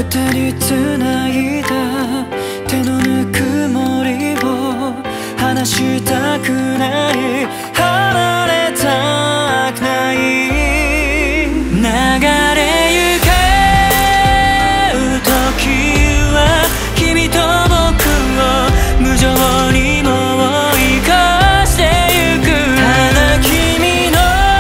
二人繋いだ手のぬくもりを離したくない、離れたくない、流れゆく時は君と僕を無情にも追い越してゆく、ただ君の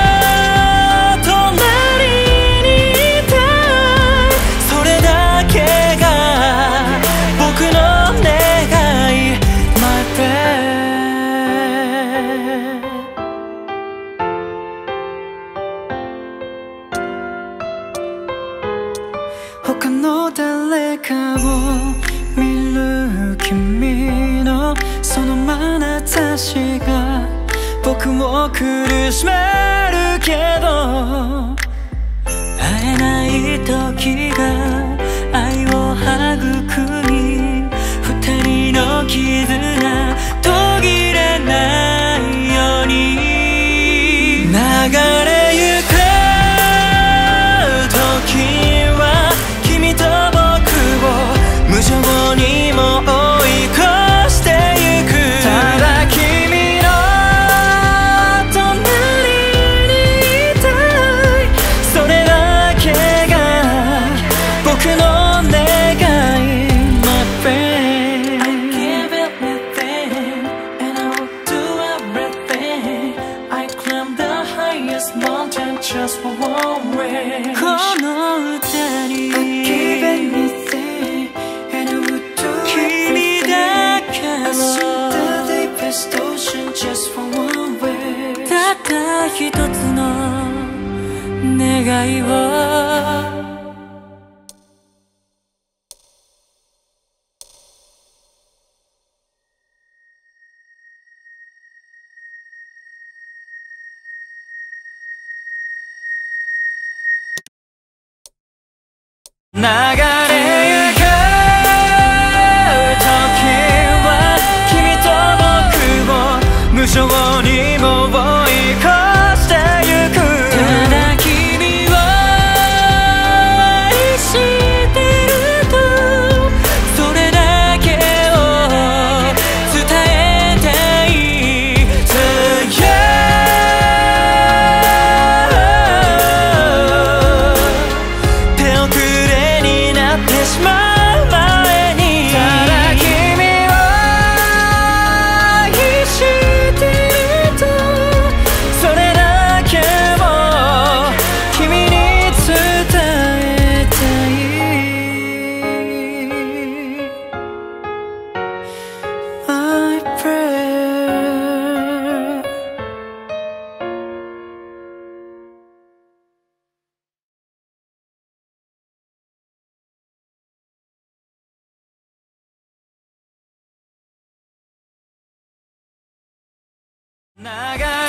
隣にいたい、それだけが僕の願い My friend。 他の誰かを見る君のその眼差しが僕を苦しめるけど、会えない時が愛を育み、二人の絆途切れないように、流れゆく時は君と僕を無情にも追い越してゆく、ただ君の隣にいたい、それだけが僕の願い My friend。 I give everything and I will do everything. I climb the highest mountain just for one wish。 この歌に I give anything and I will do everything。 君だけを I sing the deepest ocean just for one wish。 たった一つの願いを流れゆく時は君と僕を無情にも追い越してゆく、ただ君を愛してるとそれだけを伝えたい To you。 手遅れになってしまう前に、ただ君を愛してるとそれだけを君に伝えたい I pray。 流